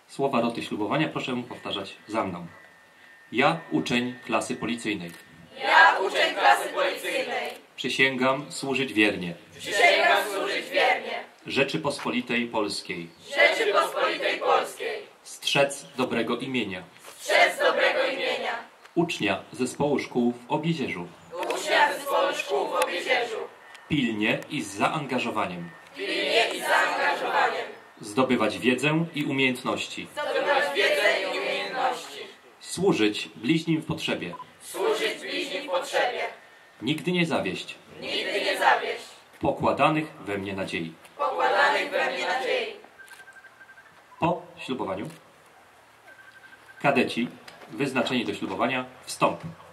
Słowa roty ślubowania proszę powtarzać za mną. Ja, uczeń klasy policyjnej. Ja, uczeń klasy policyjnej. Przysięgam służyć wiernie Przysięgam służyć wiernie Rzeczypospolitej Polskiej. Rzeczypospolitej Polskiej. Strzec dobrego imienia. Strzec dobrego imienia. Ucznia zespołu szkół w Obiezierzu. Ucznia zespołu szkół w Obiezierzu. Pilnie i z zaangażowaniem. Pilnie i z zaangażowaniem. Zdobywać wiedzę i umiejętności. Zdobywać wiedzę i umiejętności. Służyć bliźnim w potrzebie. Służyć bliźnim w potrzebie. Nigdy nie zawieść Nigdy nie zawieść pokładanych we mnie nadziei. pokładanych we mnie nadziei. Po ślubowaniu kadeci wyznaczeni do ślubowania wstąp.